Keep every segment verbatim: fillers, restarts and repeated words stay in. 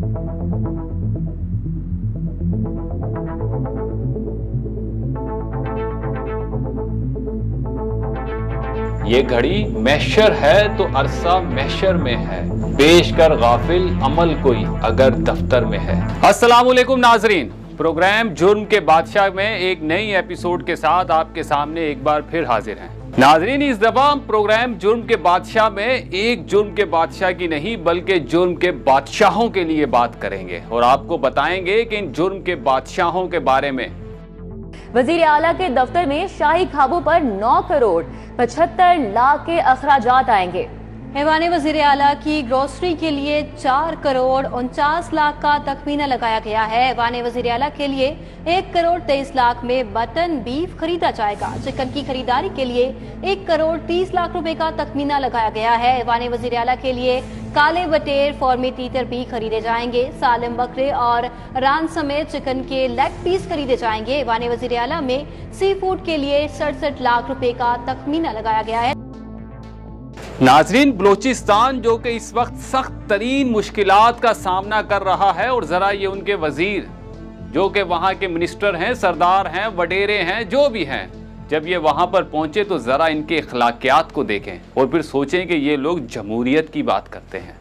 ये घड़ी महशर है तो अरसा महशर में है, पेश कर गाफिल अमल कोई अगर दफ्तर में है। अस्सलामुअलैकुम नाजरीन, प्रोग्राम जुर्म के बादशाह में एक नई एपिसोड के साथ आपके सामने एक बार फिर हाजिर हैं। नाजरीन, इस दफा हम प्रोग्राम जुर्म के बादशाह में एक जुर्म के बादशाह की नहीं बल्कि जुर्म के बादशाहों के लिए बात करेंगे और आपको बताएंगे कि इन जुर्म के बादशाहों के बारे में। वजीर आला के दफ्तर में शाही खाबों पर नौ करोड़ पचहत्तर लाख के अखराजात आएंगे। ऐवान वजीर आला की ग्रोसरी के लिए चार करोड़ उनचास लाख का तखमीना लगाया गया है। ऐवान वजीर आला के लिए एक करोड़ तेईस लाख में मटन बीफ खरीदा जाएगा। चिकन की खरीदारी के लिए एक करोड़ तीस लाख रुपए का तखमीना लगाया गया है। ऐवान वजीर आला के लिए काले बटेर फॉर्मी तीतर भी खरीदे जाएंगे। सालिम बकरे और रान समेत चिकन के लेग पीस खरीदे जाएंगे। ऐवान वजीर आला में सी फूड के लिए सड़सठ लाख रुपए का तखमीना लगाया गया है। नाजरीन, बलोचिस्तान जो कि इस वक्त सख्त तरीन मुश्किलात का सामना कर रहा है और जरा ये उनके वजीर जो कि वहाँ के मिनिस्टर हैं, सरदार हैं, वडेरे हैं, जो भी हैं, जब ये वहाँ पर पहुँचे तो ज़रा इनके अखलाकियात को देखें और फिर सोचें कि ये लोग जमहूरियत की बात करते हैं।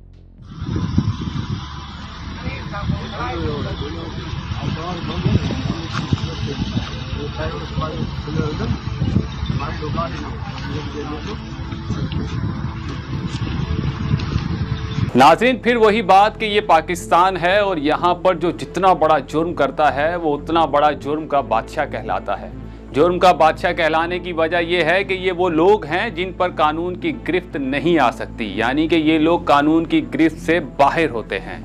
नाज़रीन, फिर वही बात कि ये पाकिस्तान है और यहाँ पर जो जितना बड़ा जुर्म करता है वो उतना बड़ा जुर्म का बादशाह कहलाता है। जुर्म का बादशाह कहलाने की वजह यह है कि ये वो लोग हैं जिन पर कानून की गिरफ्त नहीं आ सकती, यानी कि ये लोग कानून की गिरफ्त से बाहर होते हैं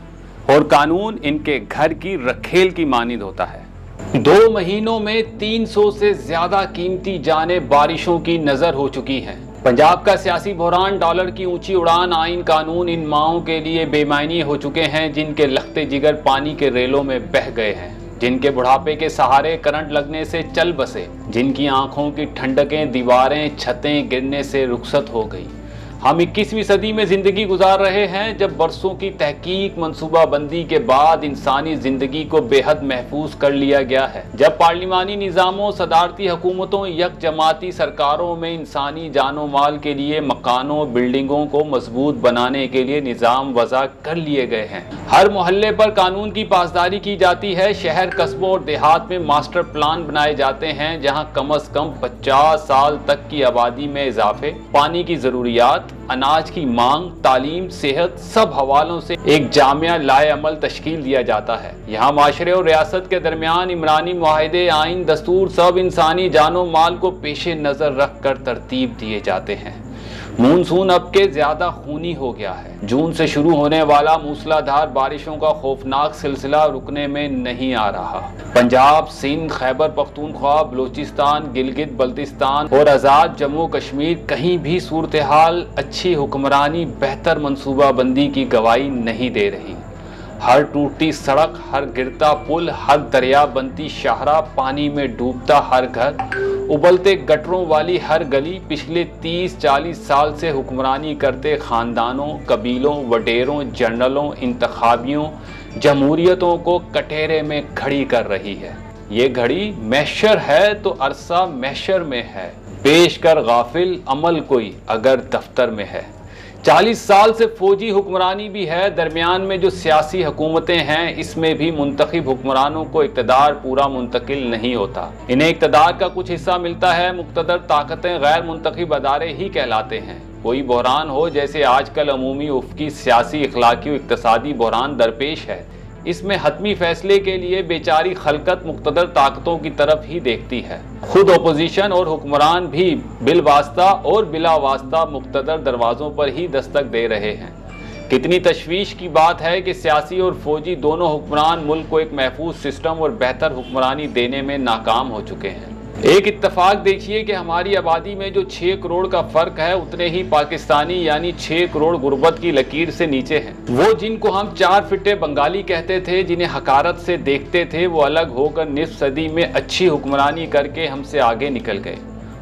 और कानून इनके घर की रखेल की मानिंद होता है। दो महीनों में तीन सौ से ज्यादा कीमती जानें बारिशों की नजर हो चुकी हैं। पंजाब का सियासी बहरान, डॉलर की ऊंची उड़ान, आइन कानून इन माओं के लिए बेमायनी हो चुके हैं जिनके लखते जिगर पानी के रेलों में बह गए हैं, जिनके बुढ़ापे के सहारे करंट लगने से चल बसे, जिनकी आंखों की ठंडकें, दीवारें, छतें गिरने से रुखसत हो गई। हम इक्कीसवीं सदी में ज़िंदगी गुजार रहे हैं जब बरसों की तहकीक, मनसूबाबंदी के बाद इंसानी ज़िंदगी को बेहद महफूज कर लिया गया है। जब पार्लिमानी निज़ामों, सदारती हुकूमतों, यक जमाती सरकारों में इंसानी जानो माल के लिए मकानों, बिल्डिंगों को मजबूत बनाने के लिए निज़ाम वज़ा कर लिए गए हैं। हर मोहल्ले पर कानून की पासदारी की जाती है। शहर, कस्बों और देहात में मास्टर प्लान बनाए जाते हैं जहाँ कम अज़ कम पचास साल तक की आबादी में इजाफे, पानी की ज़रूरियात, अनाज की मांग, तालीम, सेहत, सब हवालों से एक जामिया लाए अमल तश्कील दिया जाता है। यहाँ माशरे और रियासत के दरमियान इमरानी मुआहिदे, आइन, दस्तूर सब इंसानी जानो माल को पेशे नज़र रख कर तरतीब दिए जाते हैं। मानसून अब के ज्यादा खूनी हो गया है। जून से शुरू होने वाला मूसलाधार बारिशों का खौफनाक सिलसिला रुकने में नहीं आ रहा। पंजाब, सिंध, खैबर पख्तूनख्वा, बलूचिस्तान, गिलगित बल्तिस्तान और आज़ाद जम्मू कश्मीर कहीं भी सूरत हाल अच्छी हुक्मरानी, बेहतर मनसूबाबंदी की गवाही नहीं दे रही। हर टूटती सड़क, हर गिरता पुल, हर दरिया बनती शाहरा, पानी में डूबता हर घर, उबलते गटरों वाली हर गली, पिछले तीस चालीस साल से हुक्मरानी करते ख़ानदानों, कबीलों, वडेरों, जनरलों, इंतखाबियों, जमहूरियतों को कटहरे में खड़ी कर रही है। ये घड़ी महशर है तो अरसा महशर में है, पेश कर गाफिल अमल कोई अगर दफ्तर में है। चालीस साल से फौजी हुक्मरानी भी है। दरमियान में जो सियासी हुकूमतें हैं इसमें भी मुंतखब हुक्मरानों को इक़्तिदार पूरा मुंतकिल नहीं होता। इन्हें इक़्तिदार का कुछ हिस्सा मिलता है। मुक़्तदर ताकतें गैर मुंतखब अदारे ही कहलाते हैं। कोई बहरान हो, जैसे आजकल अमूमी उफ़क़ी सियासी, इखलाकी और इक़्तिसादी बहरान दरपेश है, इसमें हतमी फैसले के लिए बेचारी खलकत मुक़्तदर ताकतों की तरफ ही देखती है। खुद अपोजिशन और हुक्मरान भी बिलवास्ता और बिला वास्ता मुक़्तदर दरवाज़ों पर ही दस्तक दे रहे हैं। कितनी तशवीश की बात है कि सियासी और फौजी दोनों हुक्मरान मुल्क को एक महफूज सिस्टम और बेहतर हुक्मरानी देने में नाकाम हो चुके हैं। एक इत्तफाक देखिए कि हमारी आबादी में जो छः करोड़ का फ़र्क है उतने ही पाकिस्तानी यानी छः करोड़ गुर्बत की लकीर से नीचे हैं। वो जिनको हम चार फिटे बंगाली कहते थे, जिन्हें हकारत से देखते थे, वो अलग होकर निस्फ सदी में अच्छी हुक्मरानी करके हमसे आगे निकल गए।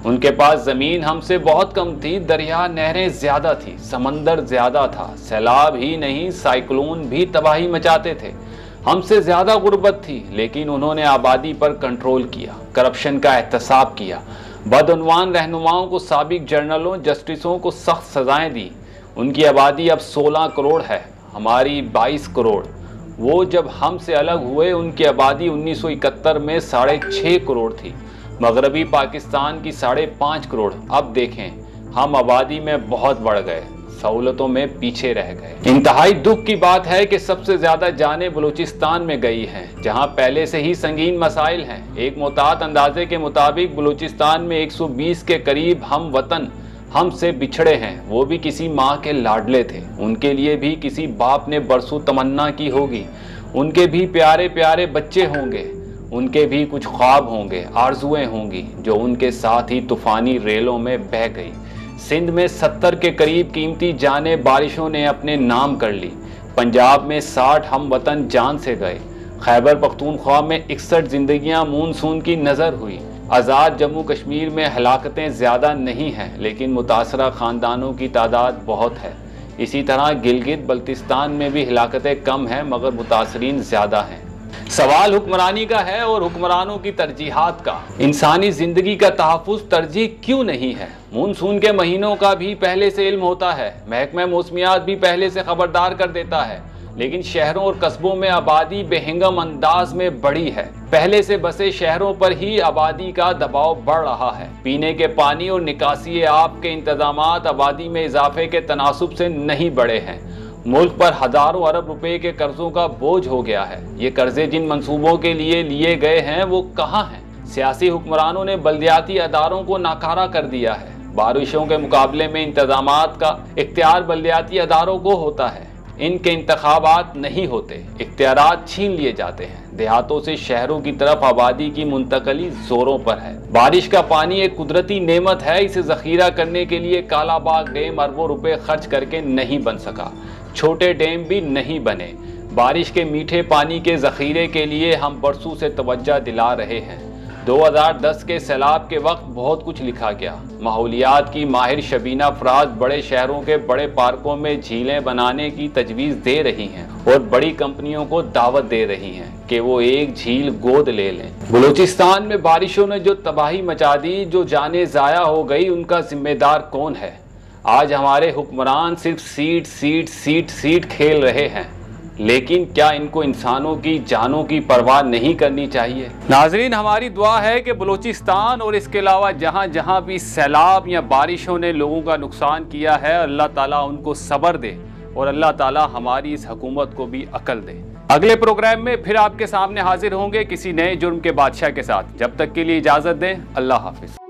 उनके पास ज़मीन हमसे बहुत कम थी, दरिया नहरें ज़्यादा थी, समंदर ज़्यादा था, सैलाब ही नहीं साइक्लोन भी तबाही मचाते थे। हमसे ज़्यादा गुर्बत थी, लेकिन उन्होंने आबादी पर कंट्रोल किया, करप्शन का एहतसाब किया, बदउनवान रहनुमाओं को, साबिक जर्नलों, जस्टिसों को सख्त सजाएं दी। उनकी आबादी अब सोलह करोड़ है, हमारी बाईस करोड़। वो जब हमसे अलग हुए उनकी आबादी उन्नीस सौ इकहत्तर में साढ़े छः करोड़ थी, मगरबी पाकिस्तान की साढ़े पाँच करोड़। अब देखें हम आबादी में बहुत बढ़ गए, सहूलतों में पीछे रह गए। इंतहाई दुख की बात है कि सबसे ज़्यादा जानें बलूचिस्तान में गई हैं, जहां पहले से ही संगीन मसाइल हैं। एक मोहतात अंदाजे के मुताबिक बलूचिस्तान में एक सौ बीस के करीब हम वतन हमसे बिछड़े हैं। वो भी किसी माँ के लाडले थे, उनके लिए भी किसी बाप ने बरसों तमन्ना की होगी, उनके भी प्यारे प्यारे बच्चे होंगे, उनके भी कुछ ख्वाब होंगे, आरजुएं होंगी, जो उनके साथ ही तूफानी रेलों में बह गई। सिंध में सत्तर के करीब कीमती जानें बारिशों ने अपने नाम कर ली। पंजाब में साठ हम वतन जान से गए। खैबर पख्तूनख्वा में इकसठ जिंदगियां मानसून की नज़र हुई। आज़ाद जम्मू कश्मीर में हलाकतें ज़्यादा नहीं हैं, लेकिन मुतासरा ख़ानदानों की तादाद बहुत है। इसी तरह गिलगित बल्तिस्तान में भी हलाकतें कम हैं, मगर मुतासरीन ज़्यादा हैं। सवाल हुक्मरानी का है और हुक्मरानों की तरजीहात का। इंसानी जिंदगी का तहफ़्फ़ुज़ तरजीह क्यों नहीं है? मानसून के महीनों का भी पहले से इल्म होता है, महकमा मौसमियात भी पहले से खबरदार कर देता है, लेकिन शहरों और कस्बों में आबादी बेहंगम अंदाज में बढ़ी है। पहले से बसे शहरों पर ही आबादी का दबाव बढ़ रहा है। पीने के पानी और निकासी आब के इंतजामात आबादी में इजाफे के तनासुब से नहीं बढ़े हैं। मुल्क पर हजारों अरब रुपए के कर्जों का बोझ हो गया है। ये कर्जे जिन मंसूबों के लिए लिए गए हैं वो कहाँ हैं? सियासी हुक्मरानों ने बल्दियाती अदारों को नाकारा कर दिया है। बारिशों के मुकाबले में इंतजामात का इख्तियार बल्दियाती अदारों को होता है, इनके इंतखाबात नहीं होते, इख्तियारात छीन लिए जाते हैं। देहातों से शहरों की तरफ आबादी की मुंतकली जोरों पर है। बारिश का पानी एक कुदरती नेमत है, इसे जखीरा करने के लिए कालाबाग डैम अरबों रुपए खर्च करके नहीं बन सका, छोटे डैम भी नहीं बने। बारिश के मीठे पानी के जखीरे के लिए हम बरसों से तवज्जो दिला रहे हैं। दो हज़ार दस के सैलाब के वक्त बहुत कुछ लिखा गया। माहौलियात की माहिर शबीना फराज बड़े शहरों के बड़े पार्कों में झीलें बनाने की तजवीज़ दे रही हैं और बड़ी कंपनियों को दावत दे रही हैं कि वो एक झील गोद ले लें। बलूचिस्तान में बारिशों ने जो तबाही मचा दी, जो जानें ज़ाया हो गई, उनका जिम्मेदार कौन है? आज हमारे हुक्मरान सिर्फ सीट सीट सीट सीट खेल रहे हैं, लेकिन क्या इनको इंसानों की जानों की परवाह नहीं करनी चाहिए? नाजरीन, हमारी दुआ है कि बलूचिस्तान और इसके अलावा जहाँ जहाँ भी सैलाब या बारिशों ने लोगों का नुकसान किया है, अल्लाह ताला उनको सब्र दे और अल्लाह ताला हमारी इस हुकूमत को भी अकल दे। अगले प्रोग्राम में फिर आपके सामने हाजिर होंगे किसी नए जुर्म के बादशाह के साथ। जब तक के लिए इजाज़त दें, अल्लाह हाफिज।